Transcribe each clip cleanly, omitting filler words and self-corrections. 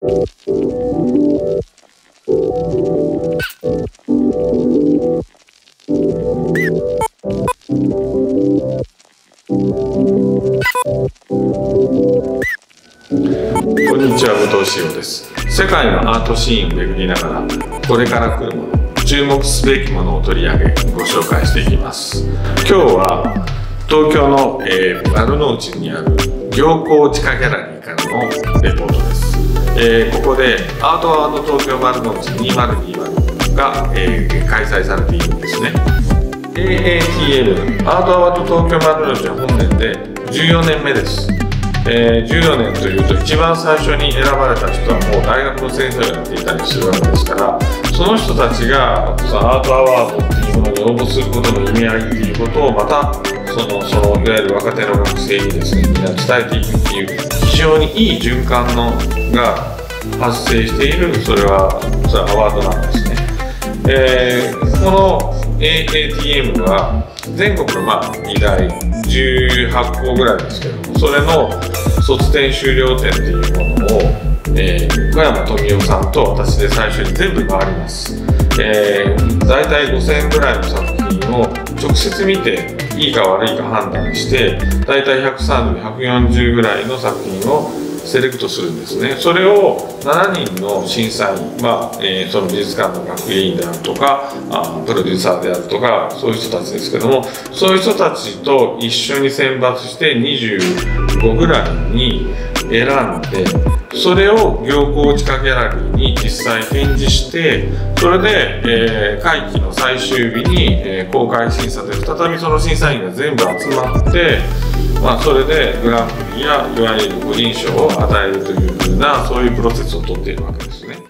こんにちは、武藤志陽です。世界のアートシーンを巡りながら、これから来るもの、注目すべきものを取り上げご紹介していきます。今日は東京の、丸の内にある行幸地下ギャラリーからのレポートです。ここでアートワード東京丸の内2020が、開催されているんですね。AATM アートワード東京丸の内は本年で14年目です。14年というと一番最初に選ばれた人はもう大学の先生をやっていたりするわけですから、その人たちがそのアートアワードっていうものに応募することの意味合いっていうことをまたそのいわゆる若手の学生にですねみんな伝えていくっていう非常にいい循環が発生しているそれはアワードなんですね。この AATM は全国の議題18校ぐらいですけども、それの卒展終了展っていうものを、小山富夫さんと私で最初に全部回ります。大体5000ぐらいの作品を直接見ていいか悪いか判断して大体130、140ぐらいの作品をセレクトするんですね。それを7人の審査員、その美術館の学芸員であるとかプロデューサーであるとかそういう人たちですけども、そういう人たちと一緒に選抜して25ぐらいに選んで、それを行幸地下ギャラリーに実際展示して、それで、会期の最終日に、公開審査で再びその審査員が全部集まって、それでグランプリやいわゆる個人賞を与えるというふうなそういうプロセスをとっているわけですね。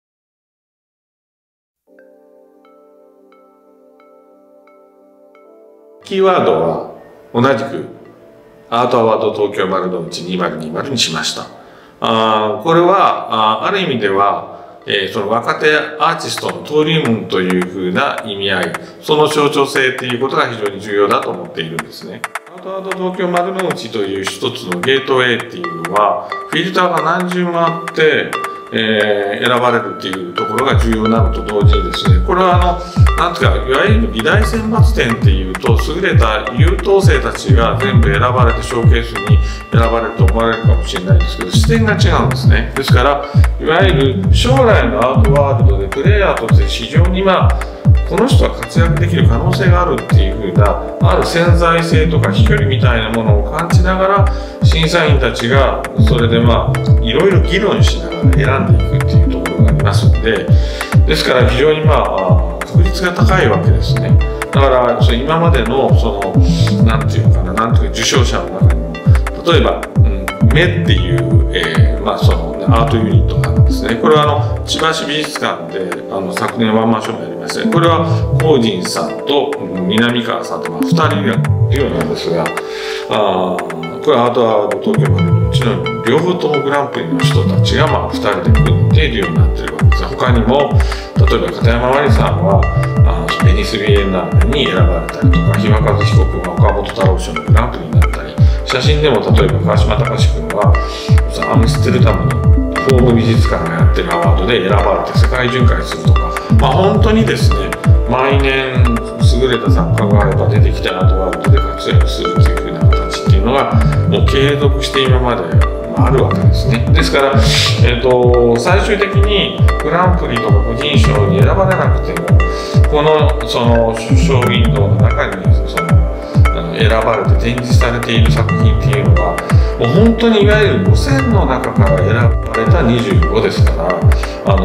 キーワードは同じくアートアワード東京丸の内2020にしました。これはある意味ではその若手アーティストの登竜門というふうな意味合い、その象徴性ということが非常に重要だと思っているんですね。アートワード東京丸の内という一つのゲートウェイっていうのはフィルターが何重もあって、選ばれるっていうところが重要なのと同時にですね、これはなんていうかいわゆる美大選抜展っていうと優れた優等生たちが全部選ばれてショーケースに選ばれると思われるかもしれないんですけど、視点が違うんですね。ですからいわゆる将来のアートワールドでプレイヤーとして非常にこの人は活躍できる可能性があるっていうふうなある潜在性とか飛距離みたいなものを感じながら審査員たちがそれでいろいろ議論しながら選んでいくっていうところがありますので、ですから非常に確率が高いわけですね。だから今までのなんていうか受賞者の中にも例えば目っていうアートユニットがあるんですね。これは千葉市美術館で昨年ワンマンショーもやりました。これは光神さんと南川さんと2人がデュオなんですが、これはアートワード東京丸の内の両方ともグランプリの人たちが2人で組んでデュオになってるわけです。他にも例えば片山真理さんはベニスビエンナーレに選ばれたりとか、日和和彦君が岡本太郎賞のグランプリになったり、写真でも例えば川島隆君はアムステルダムのフォーム美術館がやってるアワードで選ばれて世界巡回するとか、本当にですね毎年優れた作家が出てきてアートワールドで活躍するというふうな形っていうのがもう継続して今まであるわけですね。ですから、最終的にグランプリとか個人賞に選ばれなくてもこのショーウィンドウの中に選ばれて展示されている作品っていうのはもう本当にいわゆる5000の中から選ばれた25ですから、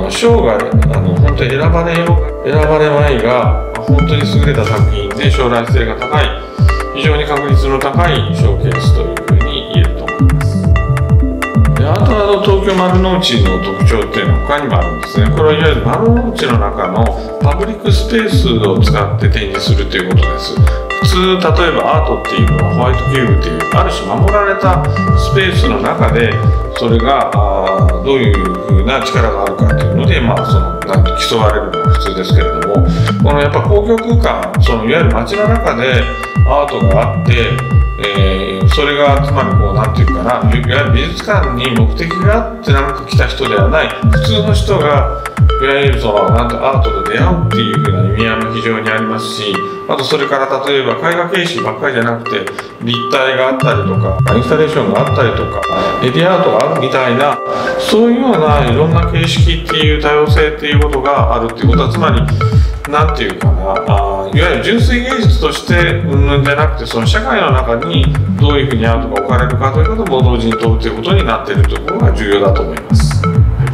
賞が本当に選ばれようが選ばれまいが本当に優れた作品で将来性が高い非常に確率の高いショーケースというふうに言えると思います。でアートワード東京丸の内の特徴っていうのは他にもあるんですね。これはいわゆる丸の内の中のパブリックスペースを使って展示するということです。普通例えばアートっていうのはホワイトキューブというある種守られたスペースの中でそれがどういうふうな力があるかっていうので競われるのが普通ですけれども、このやっぱ公共空間いわゆる街の中でアートがあって、 それがつまりこうなんていうかな、いわゆる美術館に目的があってなんか来た人ではない普通の人がいわゆるそのなんてアートと出会うっていう風な意味合いも非常にありますし、あとそれから例えば絵画形式ばっかりじゃなくて立体があったりとかインスタレーションがあったりとかメディアアートがあるみたいな、そういうようないろんな形式っていう多様性っていうことがあるっていうことは、つまりなんていうかな、いわゆる純粋芸術としてうんぬんじゃなくて、その社会の中にどういうふうにアートが置かれるかということも同時に問うということになっているところが重要だと思います。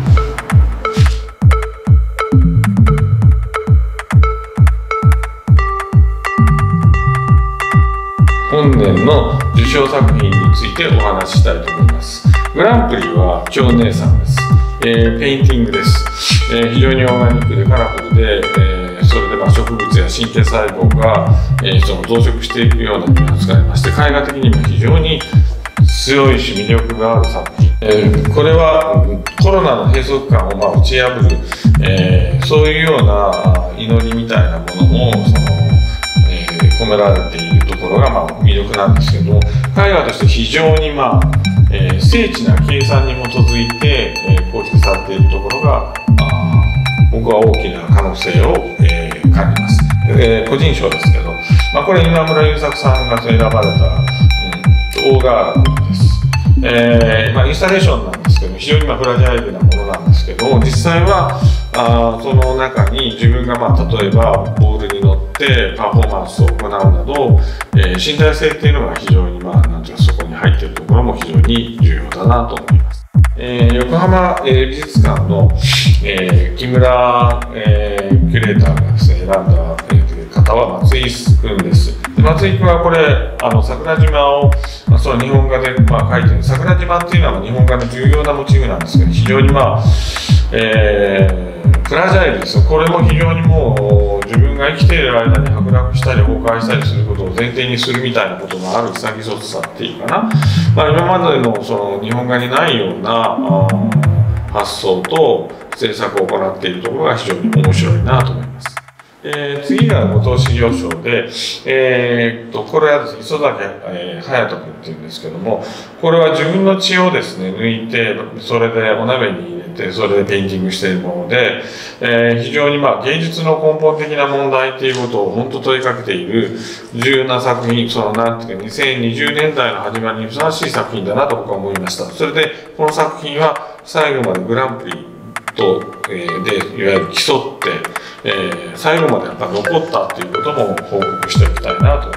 本年の受賞作品についてお話ししたいと思います。グランプリは京姉さんです。ペインティングです。非常にオーガニックでカラフルで、それで植物や神経細胞が、その増殖していくようなニュアンスがありまして、絵画的にも非常に強いし魅力がある作品。これはコロナの閉塞感を打ち破る、そういうような祈りみたいなものも込められているところが魅力なんですけども、絵画として非常に精緻な計算に基づいて、構築されているところが僕は大きな可能性を、感じます。個人賞ですけど、これ今村優作さんが選ばれた、オーガールです。インスタレーションなんですけど、非常にフラジャイルなものなんですけど、実際はその中に自分が例えばボールに乗ってパフォーマンスを行うなど、身体性っていうのが非常になんていうかそこに入っているところも非常に重要だなと思います。横浜美術館の、木村、キュレーターがですね選んだ、方は松井君です。松井君はこれ桜島をその日本画で描いている。桜島っていうのは日本画の重要なモチーフなんですけど、非常にフラジャイルですよ。これも非常にもう自分が生きている間に剥落したり崩壊したりすることを前提にするみたいなことがある潔さっていうかな、今までのその日本画にないような発想と制作を行っているところが非常に面白いなと思います。次が後藤茂雄賞で、これはですね、磯崎隼人君っていうんですけども、これは自分の血をですね抜いて、それでお鍋に入れて、それでペインティングしているもので、非常に芸術の根本的な問題っていうことを本当問いかけている重要な作品、なんていうか2020年代の始まりにふさわしい作品だなと僕は思いました。それでこの作品は最後までグランプリと、でいわゆる競って、最後までやっぱ残ったということも報告しておきたいなと思い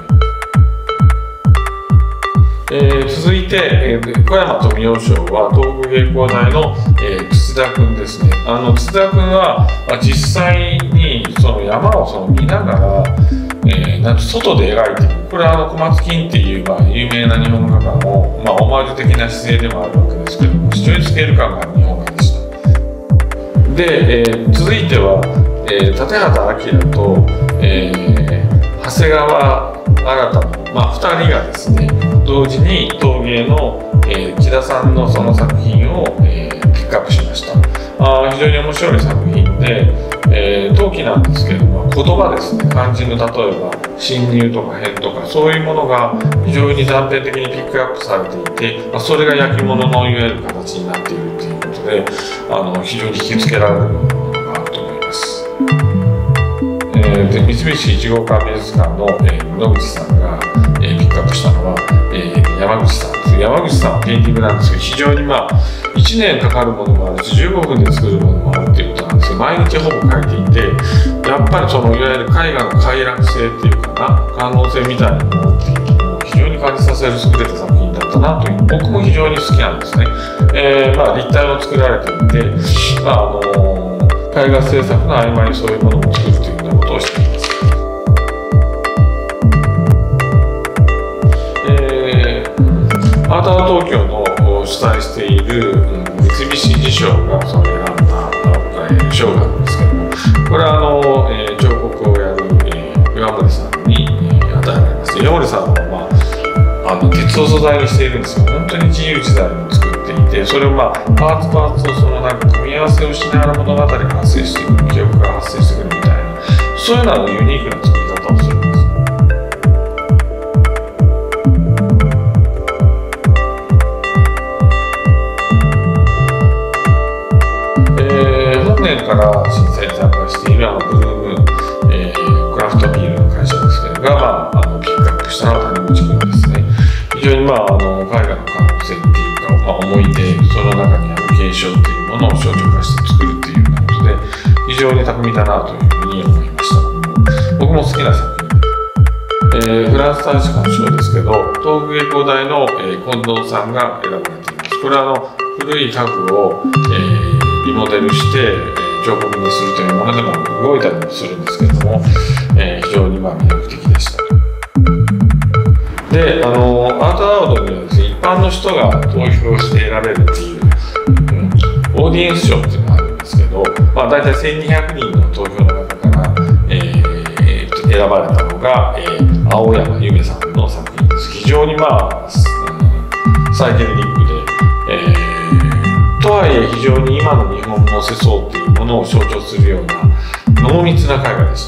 ます。続いて、小山富夫賞は東北芸工大の、土田君ですね。土田君は、実際にその山を見ながら、外で描いている。これは小松金っていう、有名な日本画家の、オマージュ的な姿勢でもあるわけですけども、非常にスケール感がある日本画でした。で、続いては、立畑明と、長谷川新の、2人がですね同時に陶芸の、木田さんのその作品を、ピックアップしました。非常に面白い作品で、陶器なんですけれども言葉ですね、漢字の例えば侵入とか変とかそういうものが非常に断片的にピックアップされていて、それが焼き物のいわゆる形になっているということで非常に引きつけられるものがあると思います。三菱一号館美術館の、野口さんが、ピックアップしたのは、山口さんです。山口さんはペインティングなんですけど、非常に1年かかるものもあるし15分で作るものもあるっていうことなんですけど、毎日ほぼ描いていて、やっぱりいわゆる絵画の快楽性っていうかな、可能性みたいなものっていうのを非常に感じさせる優れた作品だったなという、僕も非常に好きなんですね。立体も作られていて、絵画制作の合間にそういうものを作るというようなことをしています。アートアート東京の主催している三菱地賞が選んだ賞があるんですけども、これは彫刻をやる岩森さんに与えられます。岩森さんは、鉄を素材にしているんですよ。本当に自由自在に作っていて、それをパーツパーツを組み合わせをしながら物語が発生してくる、記憶が発生してくるみたいな、そういうようなユニークな作り方をするんです。 年から審査に参加しているブルーム、クラフトビールの会社ですけれどが、ピックアップしたのは谷口君ですね。非常に絵画の可能性っていうか、思い出、その中にある継承っていうものを象徴化して作るっていうようなことで、非常に巧みだなというふうに思いました。僕も好きな作品です。フランス大使館賞ですけど、東北芸工大の、近藤さんが選ばれています。これは古い家具を、リモデルして、彫刻にするというもので動いたりもするんですけれども、非常に魅力的でした。で、アートアワードにはですね、一般の人が投票して選べるっていう、オーディエンス賞っていうのがあるんですけど、大体1200人の投票の中から、選ばれたのが、青山由美さんの作品です。非常にサイケデリックで、とはいえ非常に今の日本の世相っていうものを象徴するような濃密な絵画でした。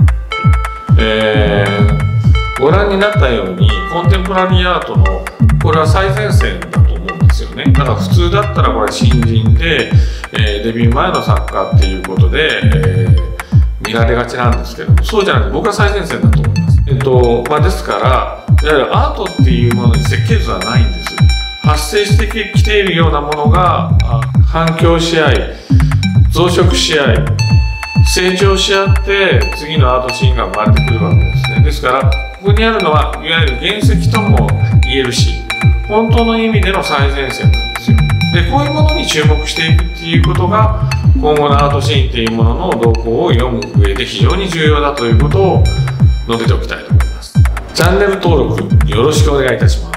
ご覧になったようにコンテンポラリーアートのこれは最前線だと思うんですよね。だから普通だったらこれは新人で、デビュー前の作家っていうことで、見られがちなんですけども、そうじゃなくて僕は最前線だと思います。ですからいわゆるアートっていうものに設計図はないんです。発生してきているようなものが反響し合い、増殖し合い、成長し合って次のアートシーンが生まれてくるわけですね。ですからここにあるのはいわゆる原石とも言えるし、本当の意味での最前線なんですよ。でこういうものに注目していくっていうことが今後のアートシーンっていうものの動向を読む上で非常に重要だということを述べておきたいと思います。チャンネル登録よろしくお願いいたします。